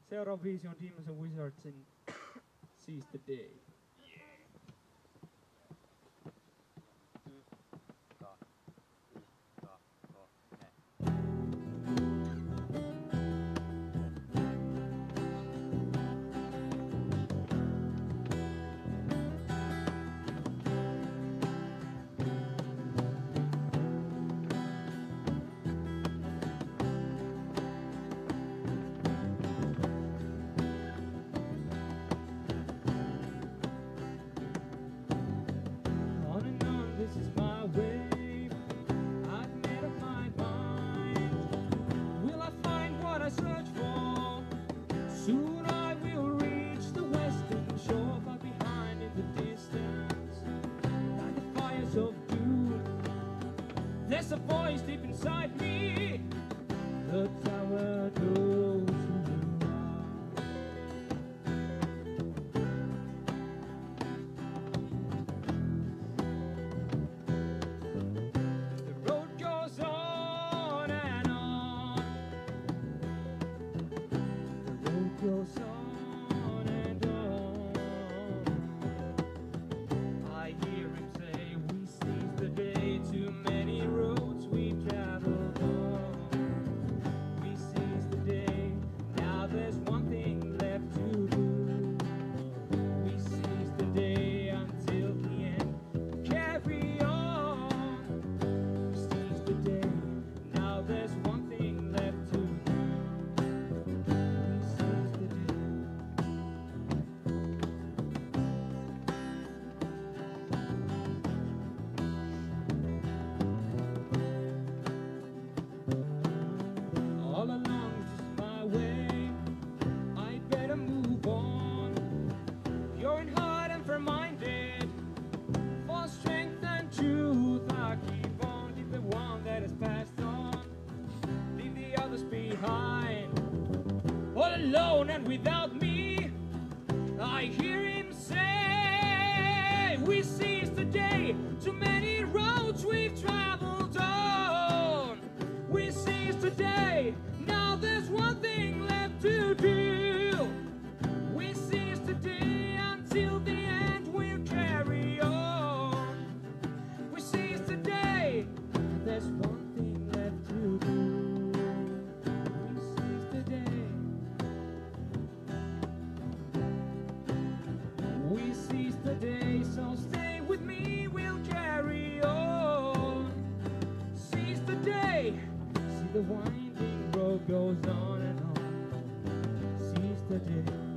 Seuraava biisi on Demons and Wizardsin Seize the Day. This is my way, I've made up my mind. Will I find what I search for? Soon I will reach the western shore, far behind in the distance, like the fires of doom. There's a voice deep inside me, the tower knows who you are. Goes on and on. I hear him say, we seize the day. Too many roads we've traveled on. We seize the day. Now there's one thing left to do. We seize the day until the end. Carry on. We seize the day. Now there's one thing left to do. All along this is my way, I better move on. Pure in heart and fair-minded, for strength and truth I keep on. Leave the one that has passed on, leave the others behind. All alone and without me, I hear him say, we seize the day. Too many roads we've traveled on. We seize the day. Now there's one thing left to do. We seize the day until the end. We'll carry on. We seize the day. There's one thing left to do. We seize the day. We seize the day. So stay with me. We'll carry on. Seize the day. See the winding road goes on and on. Seize the day.